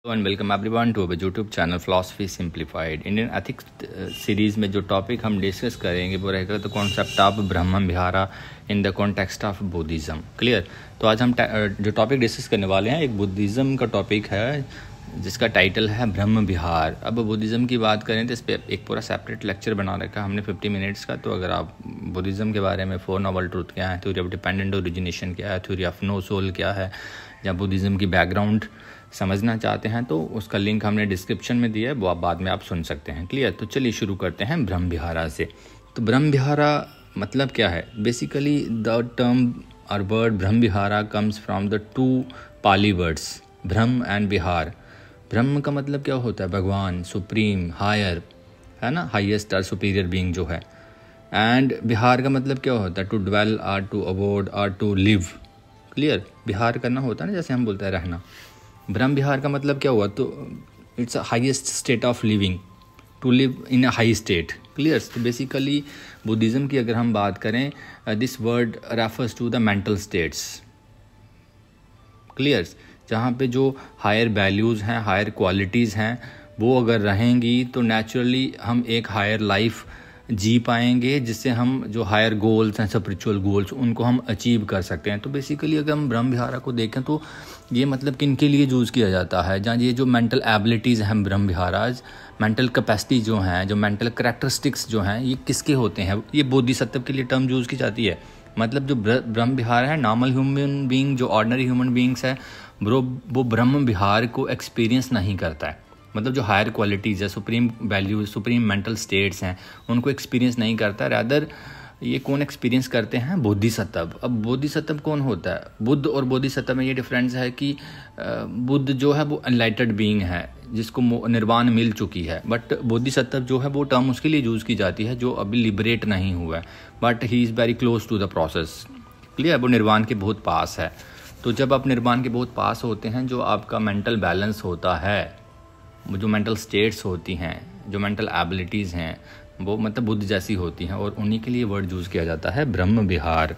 And welcome everyone to our YouTube channel philosophy simplified. Indian ethics series में जो topic हम discuss करेंगे वो रहेगा the concept of Brahma vihara in the context of Buddhism. Clear. तो आज हम जो टॉपिक डिस्कस करने वाले हैं एक बुद्धिज़्म का टॉपिक है जिसका टाइटल है ब्रह्म विहार। अब बुद्धिज़्म की बात करें तो इस पर एक पूरा सेपरेट लेक्चर बना रखा है हमने 50 मिनट्स का। तो अगर आप बुद्धिज़्म के बारे में 4 नोबल ट्रूथ क्या है, थ्योरी ऑफ डिपेंडेंट ओरिजिनेशन क्या है, थ्योरी ऑफ नो सोल क्या है, या बुद्धिज़्म की बैकग्राउंड समझना चाहते हैं तो उसका लिंक हमने डिस्क्रिप्शन में दिया है, वो आप बाद में आप सुन सकते हैं। क्लियर। तो चलिए शुरू करते हैं ब्रह्म विहारा से। तो ब्रह्म विहारा मतलब क्या है? बेसिकली द टर्म और word Brahma vihara comes from the 2 Pali words Brahma and vihar. Brahma का मतलब क्या होता है? भगवान, सुप्रीम, हायर, है ना, हाईएस्ट और सुपीरियर बीइंग जो है। एंड विहार का मतलब क्या होता है? टू ड्वेल और टू अवॉर्ड और टू लिव। क्लियर। विहार करना होता है ना, जैसे हम बोलते हैं रहना। ब्रह्म विहार का मतलब क्या हुआ? तो it's a highest state of living, to live in a high state. Clear. तो बेसिकली बुद्धिज़्म की अगर हम बात करें, this word refers to the mental states. Clear. जहाँ पे जो हायर वैल्यूज़ हैं, हायर क्वालिटीज़ हैं, वो अगर रहेंगी तो नेचुरली हम एक हायर लाइफ जी पाएंगे, जिससे हम जो हायर गोल्स हैं, स्पिरिचुअल गोल्स, उनको हम अचीव कर सकते हैं। तो बेसिकली अगर हम ब्रह्म विहारा को देखें तो ये मतलब किन के लिए यूज़ किया जाता है? जहाँ ये जो मेंटल एबिलिटीज़ हैं ब्रह्म विहाराज, मेंटल कैपेसिटी जो हैं, जो मेंटल करेक्टरिस्टिक्स जो हैं, ये किसके होते हैं? ये बोधिसत्व के लिए टर्म यूज़ की जाती है। मतलब जो ब्रह्म विहार है, नॉर्मल ह्यूमन बीइंग, जो ऑर्डिनरी ह्यूमन बीइंग्स है वो ब्रह्म विहार को एक्सपीरियंस नहीं करता है। मतलब जो हायर क्वालिटीज़ है, supreme values, supreme mental states हैं, उनको एक्सपीरियंस नहीं करता। रादर ये कौन एक्सपीरियंस करते हैं? बोधिसत्व। अब बोधिसत्व कौन होता है? बुद्ध और बोधिसत्व में ये डिफरेंस है कि बुद्ध जो है वो एनलाइटेड बीइंग है, जिसको निर्वाण मिल चुकी है। बट बोधिसत्व जो है वो टर्म उसके लिए यूज़ की जाती है जो अभी लिबरेट नहीं हुआ है, but he is very close to the process. Clear. वो निर्वाण के बहुत पास है। तो जब आप निर्वाण के बहुत पास होते हैं, जो आपका मेंटल बैलेंस होता है, जो मेंटल स्टेट्स होती हैं, जो मेंटल एबिलिटीज़ हैं, वो मतलब बुद्ध जैसी होती हैं, और उन्हीं के लिए वर्ड यूज़ किया जाता है ब्रह्म विहार।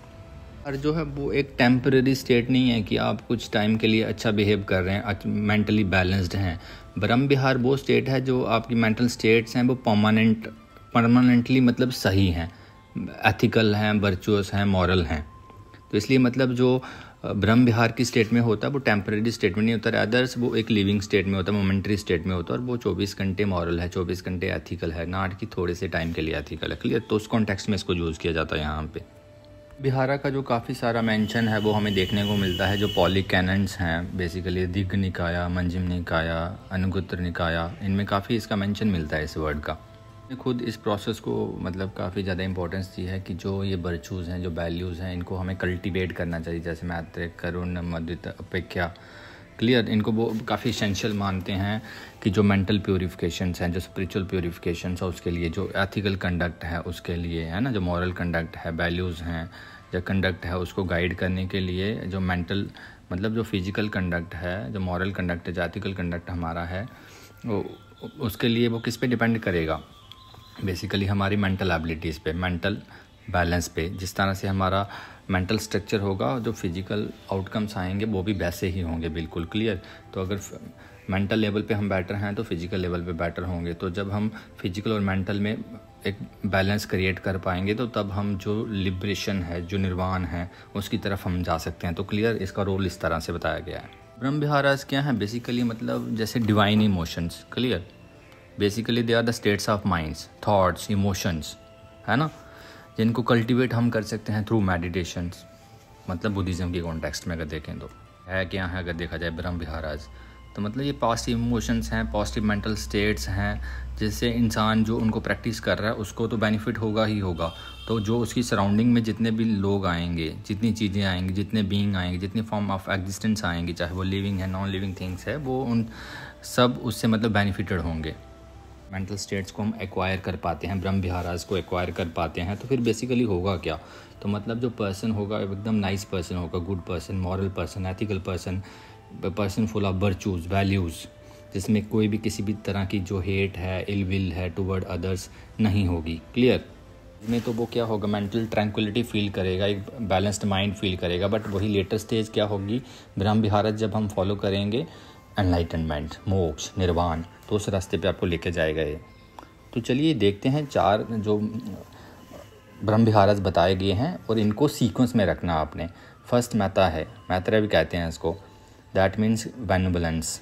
और जो है वो एक टेम्पररी स्टेट नहीं है कि आप कुछ टाइम के लिए अच्छा बिहेव कर रहे हैं, मेंटली बैलेंस्ड हैं। ब्रह्म विहार वो स्टेट है जो आपकी मेंटल स्टेट्स हैं वो परमानेंटली मतलब सही हैं, एथिकल हैं, वर्चुअस हैं, मॉरल हैं। तो इसलिए मतलब जो ब्रह्म विहार की स्टेट में होता है वो टेम्परेरी स्टेट में नहीं होता, अदर्स वो एक लिविंग स्टेट में होता है, मोमेंटरी स्टेट में होता है, और वो 24 घंटे मॉरल है, 24 घंटे एथिकल है, ना कि थोड़े से टाइम के लिए एथिकल है। क्लियर। तो उस कॉन्टेक्स्ट में इसको यूज़ किया जाता है यहाँ पे। विहारा का जो काफ़ी सारा मेंशन है वो हमें देखने को मिलता है। जो पॉलीकैनन्स हैं, बेसिकली दीर्घ निकाया, मंजिम निकाया, अनुगुत्र निकाया, इनमें काफ़ी इसका मेंशन मिलता है इस वर्ड का। खुद इस प्रोसेस को मतलब काफ़ी ज़्यादा इंपॉर्टेंस दी है कि जो ये वर्चूज़ हैं, जो वैल्यूज़ हैं, इनको हमें कल्टीवेट करना चाहिए। जैसे मैत्री, करुण, मदित, अपेक्षा। क्लियर। इनको वो काफ़ी एसेंशियल मानते हैं कि जो मेंटल प्योरीफिकेशंस हैं, जो स्पिरिचुअल प्योरीफिकेशंस है उसके लिए, जो एथिकल कंडक्ट है उसके लिए, है ना, जो मॉरल कंडक्ट है, वैल्यूज़ हैं, जो कंडक्ट है उसको गाइड करने के लिए, जो मेंटल मतलब जो फिजिकल कंडक्ट है, जो मॉरल कंडक्ट है, जो एथिकल कंडक्ट हमारा है, वो उसके लिए वो किस पे डिपेंड करेगा? बेसिकली हमारी मेंटल एबिलिटीज़ पे, मेंटल बैलेंस पे। जिस तरह से हमारा मेंटल स्ट्रक्चर होगा, जो फिजिकल आउटकम्स आएंगे वो भी वैसे ही होंगे। बिल्कुल क्लियर। तो अगर मेंटल लेवल पे हम बेटर हैं तो फिजिकल लेवल पे बेटर होंगे। तो जब हम फिजिकल और मेंटल में एक बैलेंस क्रिएट कर पाएंगे तो तब हम जो लिबरेशन है, जो निर्वाण है, उसकी तरफ हम जा सकते हैं। तो क्लियर। इसका रोल इस तरह से बताया गया है। ब्रह्म विहारास क्या है? बेसिकली मतलब जैसे divine emotions. Clear. Basically they are the states of minds, thoughts, emotions, है ना, जिनको कल्टीवेट हम कर सकते हैं थ्रू मेडिटेशंस। मतलब बुद्धिज़्म के कॉन्टेक्स्ट में अगर देखें तो है क्या है, अगर देखा जाए ब्रह्म विहाराज, तो मतलब ये पॉजिटिव इमोशंस हैं, पॉजिटिव मेंटल स्टेट्स हैं, जिससे इंसान जो उनको प्रैक्टिस कर रहा है उसको तो बेनिफिट होगा ही होगा। तो जो उसकी सराउंडिंग में जितने भी लोग आएंगे, जितनी चीज़ें आएंगी, जितने बीइंग आएंगे, जितनी फॉर्म ऑफ एग्जिस्टेंस आएंगी, चाहे वो लिविंग है, नॉन लिविंग थिंग्स है, वो उन सब उससे मतलब बेनिफिटेड होंगे। मेंटल स्टेट्स को हम एक्वायर कर पाते हैं, ब्रह्म विहाराज को एक्वायर कर पाते हैं। तो फिर बेसिकली होगा क्या? तो मतलब जो पर्सन होगा एकदम नाइस पर्सन होगा, good person, moral person, ethical person, person full of virtues, values, जिसमें कोई भी किसी भी तरह की जो हेट है, इल विल है टुवर्ड अदर्स नहीं होगी। क्लियर। में तो वो क्या होगा? मेंटल ट्रैंक्विलिटी फील करेगा, एक बैलेंस्ड माइंड फील करेगा। बट वही लेटर स्टेज क्या होगी? ब्रह्म विहारज जब हम फॉलो करेंगे एनलाइटनमेंट, मोक्ष, निर्वाण, तो उस रास्ते पे आपको लेके जाएगा ये। तो चलिए देखते हैं 4 जो ब्रह्म विहारस बताए गए हैं और इनको सीक्वेंस में रखना आपने। फर्स्ट मैता है, मैत्रेय भी कहते हैं इसको, दैट मीन्स बेनिवोलेंस।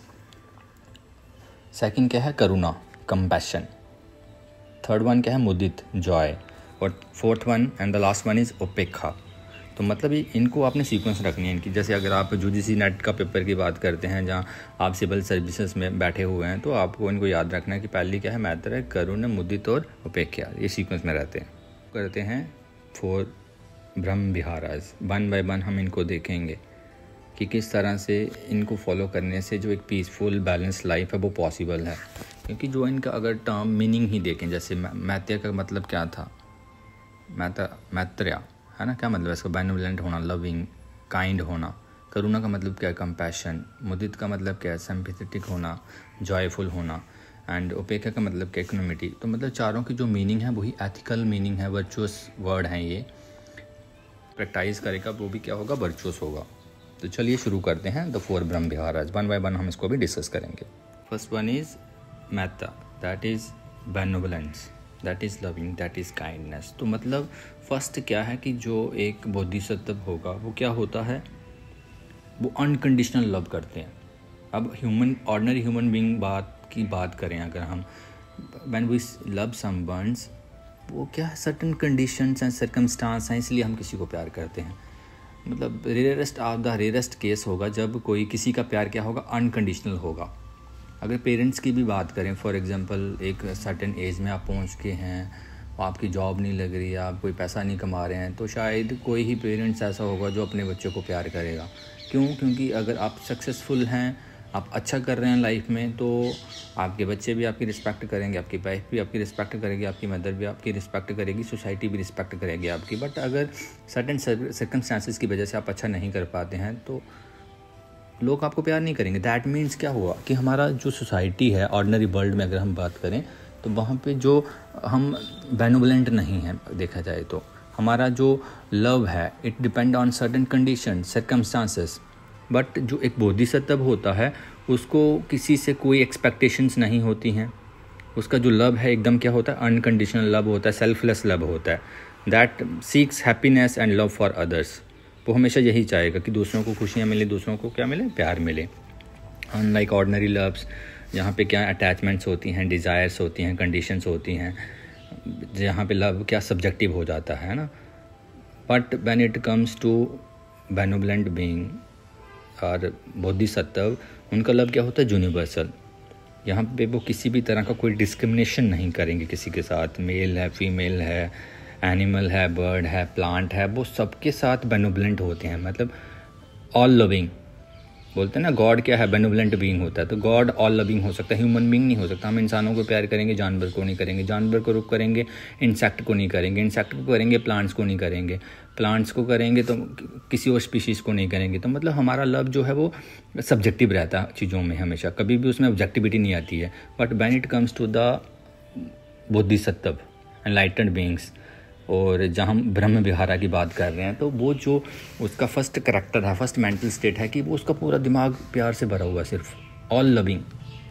सेकंड क्या है, करुणा, कंपैशन। थर्ड वन क्या है, मुदित, जॉय। और fourth one and the last one is उपेक्षा। तो मतलब इनको आपने सीक्वेंस रखनी है इनकी। जैसे अगर आप यूजीसी नेट का पेपर की बात करते हैं जहाँ आप सिविल सर्विसेज में बैठे हुए हैं, तो आपको इनको याद रखना है कि पहली क्या है, मैत्रेय, करुणा, मुदित और उपेक्षा, ये सीक्वेंस में रहते हैं। करते हैं 4 ब्रह्म विहारास, 1 बाय 1 हम इनको देखेंगे कि किस तरह से इनको फॉलो करने से जो एक पीसफुल बैलेंस लाइफ है वो पॉसिबल है। क्योंकि जो इनका अगर टर्म मीनिंग ही देखें, जैसे मैत्रेय का मतलब क्या था, मैत्रेय है ना, क्या मतलब है इसका, बेनिवोलेंट होना, लविंग, काइंड होना। करुणा का मतलब क्या है, कंपैशन। मुदित का मतलब क्या है, सिंपैथेटिक होना, जॉयफुल होना। एंड उपेक्षा का मतलब क्या, इक्वानिमिटी। तो मतलब चारों की जो मीनिंग है वही एथिकल मीनिंग है, वर्चुअस वर्ड हैं ये। प्रैक्टिस करेगा वो भी क्या होगा, वर्चुअस होगा। तो चलिए शुरू करते हैं द 4 ब्रह्म विहारास, 1 बाय 1 हम इसको भी डिस्कस करेंगे। फर्स्ट वन इज़ मैत्ता, that is benevolence, that is loving, that is kindness. तो मतलब फर्स्ट क्या है कि जो एक बोधिसत्व होगा वो क्या होता है, वो अनकंडीशनल लव करते हैं। अब ऑर्डिनरी ह्यूमन बीइंग की बात करें अगर हम, व्हेन वी लव समवन्स, वो क्या है, सर्टेन कंडीशंस एंड सर्कमस्टांस हैं, इसलिए हम किसी को प्यार करते हैं। मतलब rarest of the rarest case होगा जब कोई किसी का प्यार क्या होगा, अनकंडीशनल होगा। अगर पेरेंट्स की भी बात करें, फॉर एग्जांपल एक सर्टेन एज में आप पहुंच के हैं, आपकी जॉब नहीं लग रही है, आप कोई पैसा नहीं कमा रहे हैं, तो शायद कोई ही पेरेंट्स ऐसा होगा जो अपने बच्चों को प्यार करेगा। क्यों? क्योंकि अगर आप सक्सेसफुल हैं, आप अच्छा कर रहे हैं लाइफ में, तो आपके बच्चे भी आपकी रिस्पेक्ट करेंगे, आपकी वाइफ भी आपकी रिस्पेक्ट करेगी, आपकी मदर भी आपकी रिस्पेक्ट करेगी, सोसाइटी भी रिस्पेक्ट करेगी आपकी। बट अगर सर्टेन सर्कमस्टांसिस की वजह से आप अच्छा नहीं कर पाते हैं तो लोग आपको प्यार नहीं करेंगे। दैट मीन्स क्या हुआ कि हमारा जो सोसाइटी है, ऑर्डिनरी वर्ल्ड में अगर हम बात करें, तो वहाँ पे जो हम बेनिवोलेंट नहीं हैं देखा जाए तो, हमारा जो लव है it depend on certain condition, circumstances. But जो एक बोधिसत्व होता है उसको किसी से कोई एक्सपेक्टेशंस नहीं होती हैं, उसका जो लव है एकदम क्या होता है, अनकंडीशनल लव होता है, सेल्फलेस लव होता है, that seeks happiness and love for others. वो हमेशा यही चाहेगा कि दूसरों को खुशियाँ मिले, दूसरों को क्या मिले, प्यार मिले। अनलाइक ऑर्डिनरी लव्स जहाँ पे क्या अटैचमेंट्स होती हैं, डिज़ायर्स होती हैं, कंडीशंस होती हैं, जहाँ पे लव क्या सब्जेक्टिव हो जाता है ना। But when it comes to benevolent being और बोधिसत्व, उनका लव क्या होता है, यूनिवर्सल। यहाँ पे वो किसी भी तरह का कोई डिस्क्रिमिनेशन नहीं करेंगे किसी के साथ, मेल है, फीमेल है, एनिमल है, बर्ड है, प्लांट है, वो सबके साथ बेनिवोलेंट होते हैं। मतलब ऑल लविंग बोलते हैं ना, गॉड क्या है, बेनिवोलेंट बीइंग होता है। तो गॉड ऑल लविंग हो सकता है, ह्यूमन बीइंग नहीं हो सकता। हम इंसानों को प्यार करेंगे, जानवर को नहीं करेंगे, जानवर को रुक करेंगे, इंसेक्ट को नहीं करेंगे, इंसेक्ट को करेंगे, प्लांट्स को नहीं करेंगे, प्लांट्स को करेंगे तो किसी और स्पीशीज़ को नहीं करेंगे। तो मतलब हमारा लव जो है वो सब्जेक्टिव रहता है चीज़ों में, हमेशा कभी भी उसमें ऑब्जेक्टिविटी नहीं आती है। But when it comes to the बोधिसत्व, एनलाइटेंड बीइंग्स, और जहाँ हम ब्रह्म विहारा की बात कर रहे हैं, तो वो जो उसका फर्स्ट करैक्टर है, फर्स्ट मेंटल स्टेट है कि वो उसका पूरा दिमाग प्यार से भरा हुआ है, सिर्फ ऑल लविंग।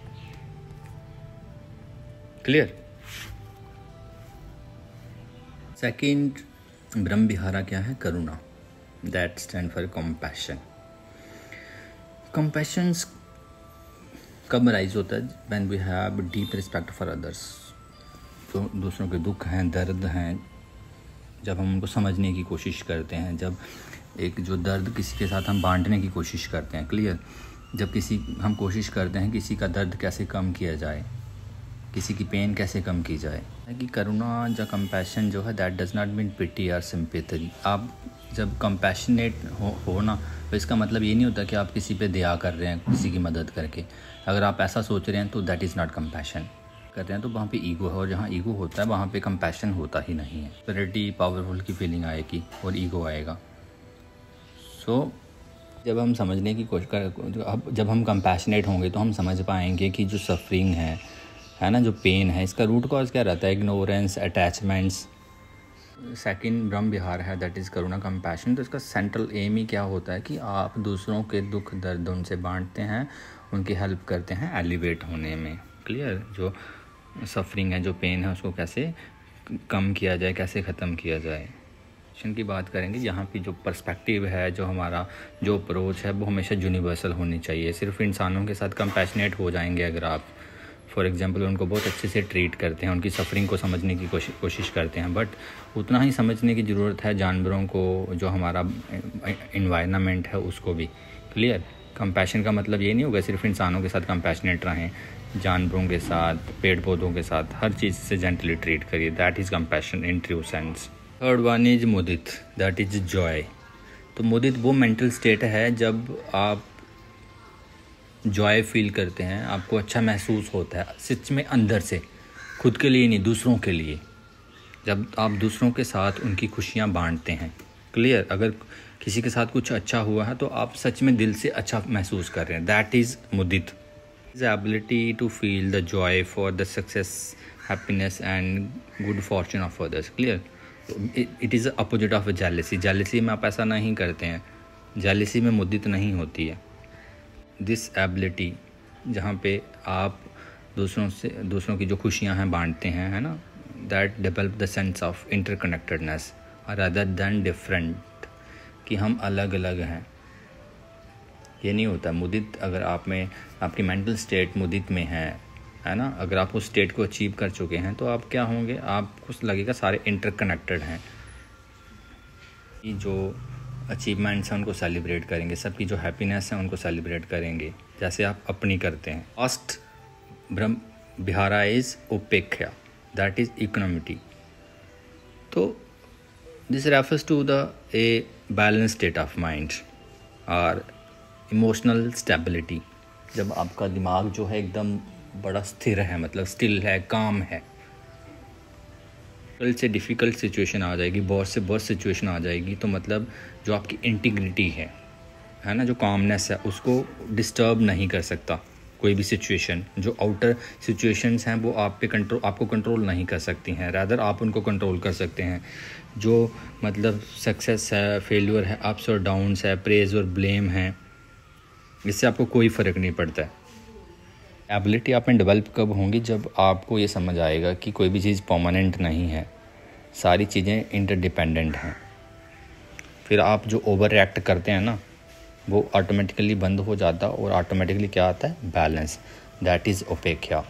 क्लियर? सेकंड ब्रह्म विहारा क्या है, करुणा, that stand for compassion. Compassion कब राइज होता है, when we have deep respect for others. तो दूसरों के दुख हैं, दर्द हैं, जब हम उनको समझने की कोशिश करते हैं, जब एक जो दर्द किसी के साथ हम बांटने की कोशिश करते हैं। क्लियर? जब हम कोशिश करते हैं किसी का दर्द कैसे कम किया जाए, किसी की पेन कैसे कम की जाए। कि करुणा या कंपैशन जो है, that does not mean pity और सिंपैथी। आप जब कंपैशनेट हो ना, तो इसका मतलब ये नहीं होता कि आप किसी पे दया कर रहे हैं किसी की मदद करके। अगर आप ऐसा सोच रहे हैं तो दैट इज़ नॉट कंपैशन। करते हैं तो वहाँ पे ईगो है, और जहाँ ईगो होता है वहाँ पे कंपैशन होता ही नहीं है। सुपीरियरिटी, पावरफुल की फीलिंग आएगी और ईगो आएगा। सो जब हम समझने की कोशिश कर, जब हम कंपैशनेट होंगे तो हम समझ पाएंगे कि जो सफरिंग है ना, जो पेन है, इसका रूट कॉज क्या रहता है, इग्नोरेंस, अटैचमेंट्स। सेकंड ब्रह्म विहार है, दैट इज़ करुणा, कंपैशन। तो इसका सेंट्रल एम ही क्या होता है कि आप दूसरों के दुख दर्द उनसे बांटते हैं उनकी हेल्प करते हैं एलिवेट होने में। क्लियर? जो सफरिंग है, जो पेन है, उसको कैसे कम किया जाए, कैसे ख़त्म किया जाए, की बात करेंगे। यहाँ पे जो पर्सपेक्टिव है, जो हमारा जो अप्रोच है, वो हमेशा यूनिवर्सल होनी चाहिए। सिर्फ इंसानों के साथ कंपैशनेट हो जाएंगे अगर आप फॉर एग्जांपल उनको बहुत अच्छे से ट्रीट करते हैं, उनकी सफरिंग को समझने की कोशिश करते हैं, बट उतना ही समझने की ज़रूरत है जानवरों को, जो हमारा इन्वायरमेंट है उसको भी। क्लियर? कंपैशन का मतलब ये नहीं होगा सिर्फ इंसानों के साथ कंपैशनेट रहें, जानवरों के साथ, पेड़ पौधों के साथ, हर चीज़ से जेंटली ट्रीट करिए। That is compassion in true sense. Third one is मुदित, दैट इज जॉय। तो मुदित वो मेंटल स्टेट है जब आप जॉय फील करते हैं, आपको अच्छा महसूस होता है सच में अंदर से, खुद के लिए नहीं, दूसरों के लिए। जब आप दूसरों के साथ उनकी खुशियाँ बांटते हैं। क्लियर? अगर किसी के साथ कुछ अच्छा हुआ है तो आप सच में दिल से अच्छा महसूस कर रहे हैं, दैट इज़ मुदित। Is ability to feel the joy for the success, happiness and good fortune of others. Clear? It is opposite of jealousy. Jealousy में आप ऐसा नहीं करते हैं, जेलसी में मुद्दित नहीं होती है। दिस एबिलिटी, जहाँ पे आप दूसरों की जो खुशियाँ हैं बांटते हैं, है ना, that develop the sense of interconnectedness rather than different, कि हम अलग अलग हैं। ये नहीं होता मुदित। अगर आप में आपकी मेंटल स्टेट मुदित में है ना, अगर आप उस स्टेट को अचीव कर चुके हैं तो आप क्या होंगे, आपको लगेगा सारे इंटरकनेक्टेड हैं। ये जो अचीवमेंट्स हैं उनको सेलिब्रेट करेंगे, सबकी जो हैप्पीनेस है उनको सेलिब्रेट करेंगे जैसे आप अपनी करते हैं। लास्ट ब्रह्म विहारा इज उपेक्षा, दैट इज इकोनॉमिटी। तो this refers to the a balance state of mind और इमोशनल स्टेबिलिटी। जब आपका दिमाग जो है एकदम बड़ा स्थिर है, मतलब स्टिल है, काम है। डिफ़िकल्ट से डिफ़िकल्ट सिचुएशन आ जाएगी, बहुत से बहुत सिचुएशन आ जाएगी, तो मतलब जो आपकी इंटीग्रिटी है ना, जो कामनेस है, उसको डिस्टर्ब नहीं कर सकता कोई भी सिचुएशन। जो आउटर सिचुएशंस हैं वो आपको कंट्रोल नहीं कर सकती हैं, रादर आप उनको कंट्रोल कर सकते हैं। जो मतलब सक्सेस है, फेल्यूर है, अप्स और डाउन्स है, प्रेज और ब्लेम है, इससे आपको कोई फ़र्क नहीं पड़ता है। एबिलिटी आप में डेवलप कब होंगी? जब आपको ये समझ आएगा कि कोई भी चीज़ परमानेंट नहीं है, सारी चीज़ें इंटरडिपेंडेंट हैं। फिर आप जो ओवर रिएक्ट करते हैं ना, वो ऑटोमेटिकली बंद हो जाता है और ऑटोमेटिकली क्या आता है? बैलेंस, दैट इज़ उपेक्षा।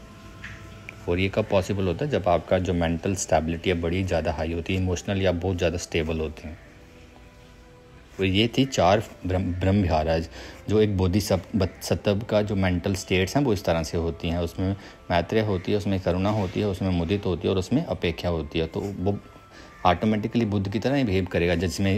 और ये कब पॉसिबल होता है? जब आपका जो मेंटल स्टेबिलिटी है बड़ी ज़्यादा हाई होती है, इमोशनल या बहुत ज़्यादा स्टेबल होते हैं। तो ये थी 4 ब्रह्म विहाराज, जो एक बोधिसत्व का जो मेंटल स्टेट्स हैं वो इस तरह से होती हैं। उसमें मैत्रेय होती है, उसमें करुणा होती है, उसमें मुदित होती है और उसमें अपेक्षा होती है। तो वो ऑटोमेटिकली बुद्ध की तरह ही बिहेव करेगा,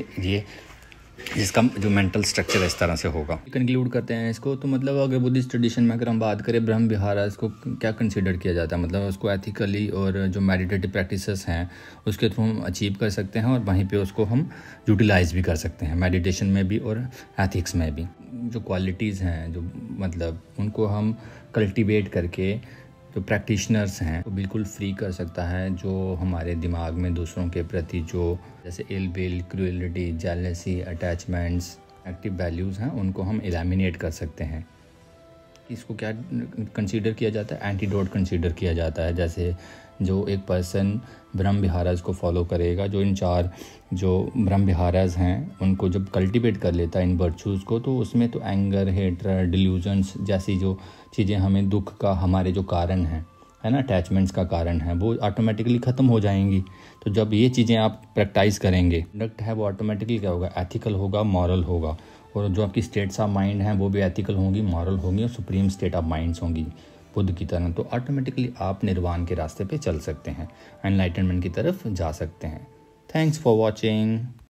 जिसका जो मेंटल स्ट्रक्चर इस तरह से होगा। कंक्लूड करते हैं इसको। तो मतलब अगर बुद्धिस्ट ट्रेडिशन में अगर हम बात करें, ब्रह्म विहार इसको क्या कंसीडर किया जाता है? मतलब उसको एथिकली और जो मेडिटेटिव प्रैक्टिसेस हैं उसके थ्रू हम अचीव कर सकते हैं और वहीं पे उसको हम यूटिलाइज भी कर सकते हैं, मेडिटेशन में भी और एथिक्स में भी। जो क्वालिटीज़ हैं, जो मतलब उनको हम कल्टिवेट करके जो प्रैक्टिशनर्स हैं वो बिल्कुल फ्री कर सकता है। जो हमारे दिमाग में दूसरों के प्रति जो जैसे ill will, cruelty, jealousy, attachments, active values हैं, उनको हम एलिमिनेट कर सकते हैं। इसको क्या कंसीडर किया जाता है? एंटीडोट कंसीडर किया जाता है। जैसे जो एक पर्सन ब्रह्म विहाराज को फॉलो करेगा, जो इन 4 जो ब्रह्म विहाराज हैं उनको जब कल्टिवेट कर लेता है इन वर्चूज़ को, तो उसमें तो एंगर, हेट्रेड, डिल्यूजन्स जैसी जो चीज़ें हमें दुख का हमारे जो कारण है ना, अटैचमेंट्स का कारण है, वो ऑटोमेटिकली ख़त्म हो जाएंगी। तो जब ये चीज़ें आप प्रैक्टिस करेंगे, कंडक्ट है वो ऑटोमेटिकली क्या होगा? एथिकल होगा, मॉरल होगा। और जो आपकी स्टेट्स ऑफ माइंड हैं वो भी एथिकल होंगी, मॉरल होंगी और सुप्रीम स्टेट ऑफ माइंड्स होंगी बुद्ध की तरह। तो ऑटोमेटिकली आप निर्वाण के रास्ते पे चल सकते हैं, एनलाइटनमेंट की तरफ जा सकते हैं। Thanks for watching.